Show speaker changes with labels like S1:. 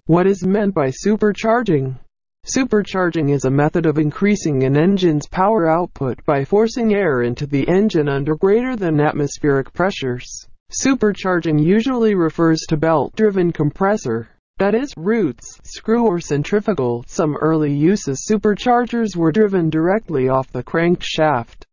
S1: What is meant by supercharging? Supercharging is a method of increasing an engine's power output by forcing air into the engine under greater than atmospheric pressures. Supercharging usually refers to belt-driven compressor, that is, roots, screw or centrifugal. Some early uses superchargers were driven directly off the crankshaft.